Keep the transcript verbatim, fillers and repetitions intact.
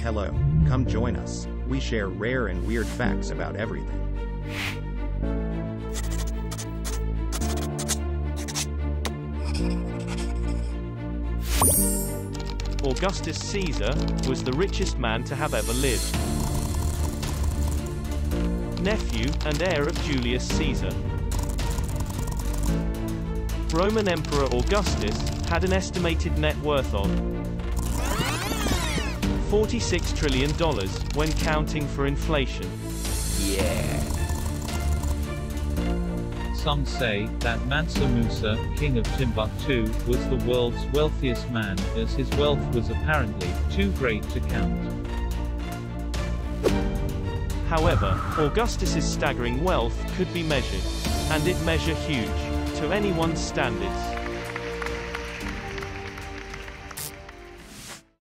Hello, come join us. We share rare and weird facts about everything. Augustus Caesar was the richest man to have ever lived. Nephew and heir of Julius Caesar. Roman Emperor Augustus had an estimated net worth of forty-six trillion dollars when counting for inflation. Yeah. Some say that Mansa Musa, king of Timbuktu, was the world's wealthiest man, as his wealth was apparently too great to count. However, Augustus's staggering wealth could be measured, and it measure huge, to anyone's standards.